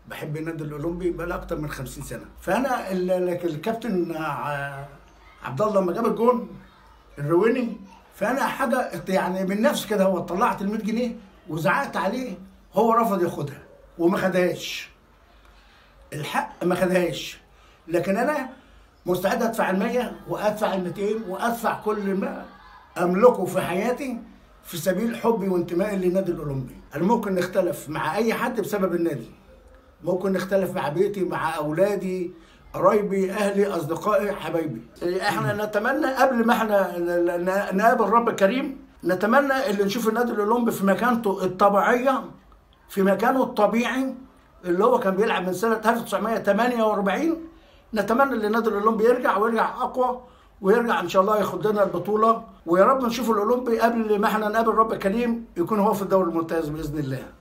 بحب النادي الاولمبي بقى اكتر من 50 سنه. فانا الكابتن عبد الله لما جاب الجون الرويني، فانا حاجه يعني من نفسي كده، هو طلعت ال 100 جنيه وزعقت عليه، هو رفض ياخدها وما خدهاش، الحق ما خدهاش. لكن انا مستعد ادفع ال 100 وادفع ال 200 وادفع كل ما املكه في حياتي في سبيل حبي وانتمائي للنادي الاولمبي. انا ممكن نختلف مع اي حد بسبب النادي، ممكن نختلف مع بيتي، مع اولادي، قرايبي، اهلي، اصدقائي، حبايبي. احنا نتمنى قبل ما احنا نقابل رب الكريم، نتمنى اللي نشوف النادي الاولمبي في مكانته الطبيعيه، في مكانه الطبيعي اللي هو كان بيلعب من سنه 1948. نتمنى ان النادي الاولمبي يرجع ويرجع اقوى، ويرجع ان شاء الله ياخد لنا البطوله، ويا رب نشوف الاولمبي قبل ما احنا نقابل رب الكريم يكون هو في الدوري الممتاز باذن الله.